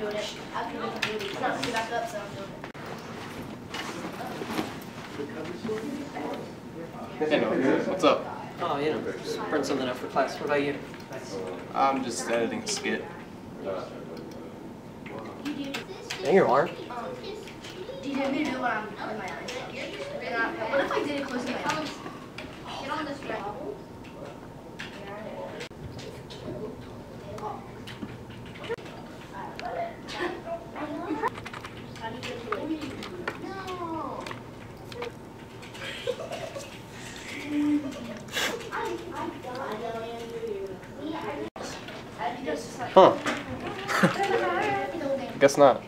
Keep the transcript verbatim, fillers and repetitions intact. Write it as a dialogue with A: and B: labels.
A: doing it. I can do it. It's not really back up, so I'm doing it.
B: Hey, no, what's up?
C: Oh, you know, just print something up for class. What about you?
B: I'm just editing a skit.
C: There you are.
A: Do you need me to do it when I'm with my eyes? And I, what if I did it close to my eyes? Get on this track.
B: Huh. Guess not.